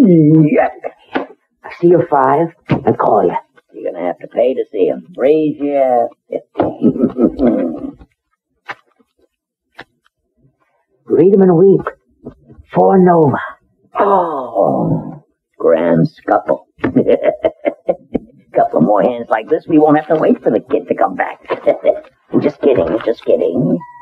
I see your 5 and call you. You're gonna have to pay to see him. Raise your 15. Read him in a week. 4 Nova. Oh, grand Scuffle. Couple more hands like this, we won't have to wait for the kid to come back. Just kidding.